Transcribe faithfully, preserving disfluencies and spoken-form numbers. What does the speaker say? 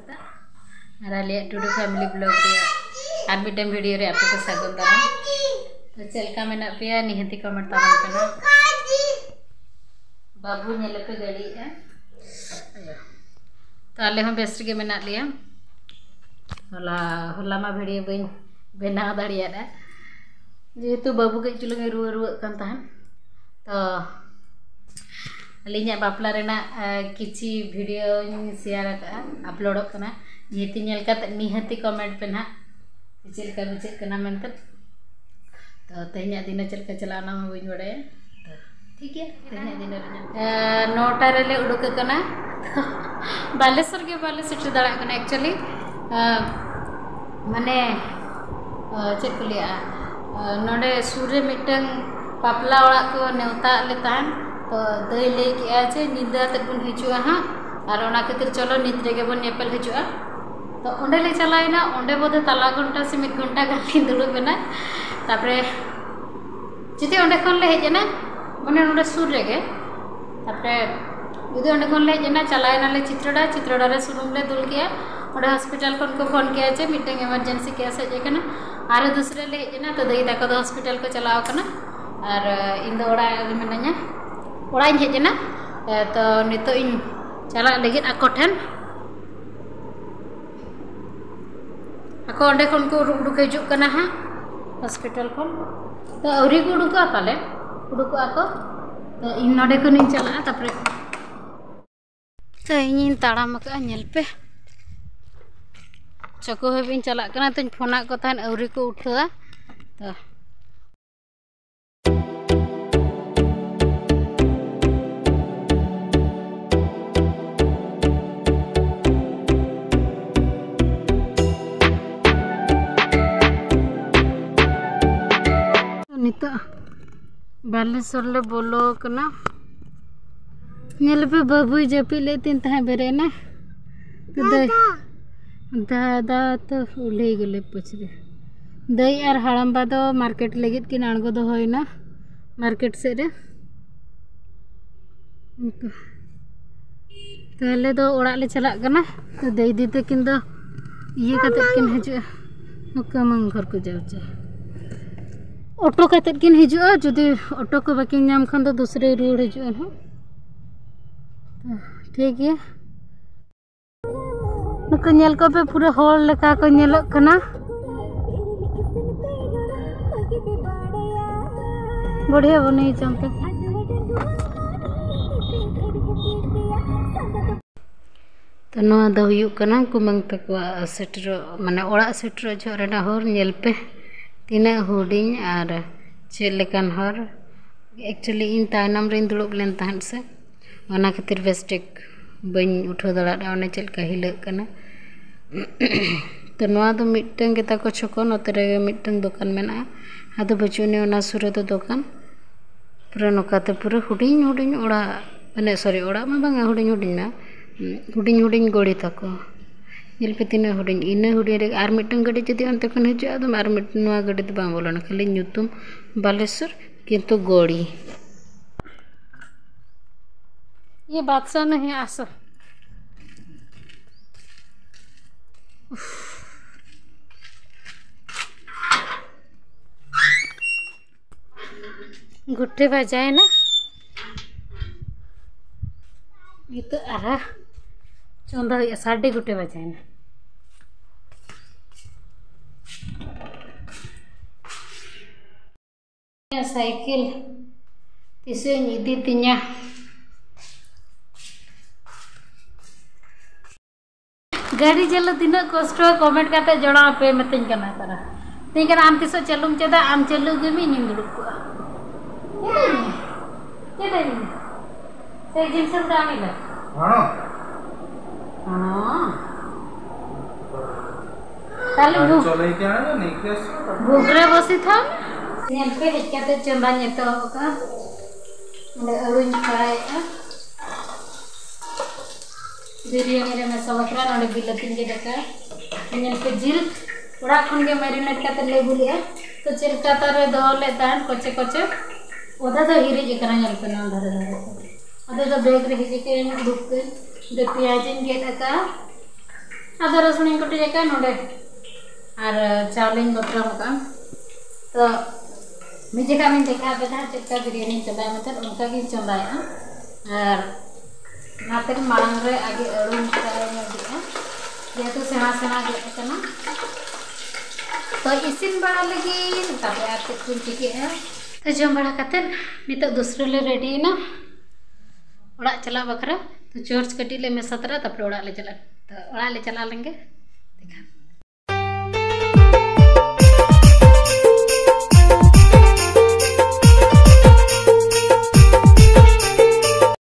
सेता और Aliya Tudu family blog रे आर मिटन वीडियो रे आपको स्वागत दारा तो चलका मेना पे निहती कमेंट ताबन कना बाबू नेले पे गाड़ी है तो आले हम बेस्ट के मेना लिया होला होला मा वीडियो बइन बेना दाड़िया दा जेहेतु बाबू के चुलंग रुआ रुआ कान ताहन तो अलिया बापला रेना किछि वीडियो शेयर अपलोड करना निहती नेलका निहती कमेंट पे ना चलका बुझे कना मेनते तो तेहना दिन चलका चलाना में बइन बड़े तो ठीक है तेहना दिन रे नौटा रे ले उडुक कना तो बालेश्वर के बाले सेट दाड़ा कना एक्चुअली माने चेक को लिया नोडे सूर्य मिटन पापला ओड़ा को नेवता ले तान तो दई ले के आछे निदा तक बन हिजुआ हां और ओना खातिर चलो नित रेगे बन नेपल हिजुआ तो ओंडे ले चलाइना ओंडे बोधे तला घंटा से मिद घंटा गाली दुलु बेना तापरे जिते ओंडे खन ले हेजना माने ओंडे सूर रेगे तापरे जुदि ओंडे खन ले हेजना चलाइना ले चित्रडा चित्रडा रे सुनुम ले दुल किया ओंडे हॉस्पिटल खन को फोन किया छे मीटिंग इमरजेंसी केस हे जेकना आरो दूसरे ले हेजना तो दई दाको हॉस्पिटल को चलाव कना और इन दो ओड़ा मेना냐 ओड़ा हेजना तो नितो इन चला लगित आको ठन आको ओंडे खन को उडुक हिजुक कना हा हॉस्पिटल खन तो औरी को उडुका ताले उडुक आको तो इन नोडे खन इन चला तापरे तो इन ताड़ाम का नेल पे चको हेबिन चला कना तो फोना को तान औरी को उठा तो नित बालेश्वर ले बोलो कना नेल पे बाबू जपी ले तीन तहे बेरे ना तो दई दादा तो उले गले पछरे दई और हड़म्बा दो मार्केट लगित कि आणगो दो होइना मार्केट से रे तहले दो ओड़ा ले चला कना तो दई दी तकिन दो ये कते किन हजु मुकमंग घर को जाउचे ऑटो कते किन हिजुआ जुदी ऑटो को बाकी नाम खन तो दूसरे रोड हिजुआ ना ठीक है नुको नेल को पे पूरा होल लेका को नेलक कना बढ़िया बने चमके तो नवा द हुयुक कना कुमंग तकवा सेटर माने ओड़ा सेटर झोरेना होर नेल पे तीना हुडिंग और चेलेकान हर एक्चुअली इन तायनम रे दुड़ब लेन तहन से ओना खातिर बेस्टेक बइन उठो दड़ा ओने चलका हिलक कना तो नवा दो मिटन के ताको छको नते रे मिटन दुकान मेना आदो बचुने ओना सुरे तो दुकान पूरा नोकाते पूरा हुडिंग हुडिंग ओड़ा माने सॉरी ओड़ा मा बांगा हुडिंग हुडिंग ना हुडिंग हुडिंग गोड़ी ताको नेल पे तीना हुडिंग इना हुडिंग रे आर मिटन गाड़ी जदि अंते खन हिजुआ तो आर मिटन नवा गाड़ी तो बांग बोलना खाली ᱧᱩᱛᱩᱢ बालेश्वर किंतु गोड़ी ये बादशाह नहीं आसो गुट्टे बजाए ना ये तो आरा चौंदा साढ़े गुट्टे बजाए ना साइकिल तिसे निदी तिnya गाड़ी चलो तीन कष्ट कमेंट करते जड़ा पे मतिन कना तारा तीन कना आम तिसो चलुम चेदा आम चलु गेमी निम दुड़ुक को चेदा नि से जिंस उडामिला हां हां ताले बु चलै के आना नहीं केस बुगरे बसी था नेल पे हेकाते चंदा नेतो का ओंडे अरुñ खाए बिरयानी रे में सबकरा नोडे बिलतिन के दका नेल पे जिल ओड़ा खन के मैरिनेट काते ले बुलिया तो चिलका तारे दो ले तान कोचे कोचे ओदा तो हिरे जकरा नेल पे ना धरे धरे ओदा तो बेग रे हिजे के दुख के दे प्याजिन के दका आधा रसुन कुटी जाका नोडे और चावल बतरा का तो मिजेका में देखा बेटा चेका बिरयानी चंदा मतलब उनका की चंदाया और नाते मांग रे आगे अड़ू मिटाई में दिया जेतु सेना सेना के तना तो इसिन बड़ा लगी तबे आते कुन चिके है तो जम बड़ा कते नित दूसरे ले रेडी ना ओड़ा चला बकरा तो चर्च कटी ले में सतरा तब ओड़ा ले चला तो ओड़ा ले चला लेंगे देखा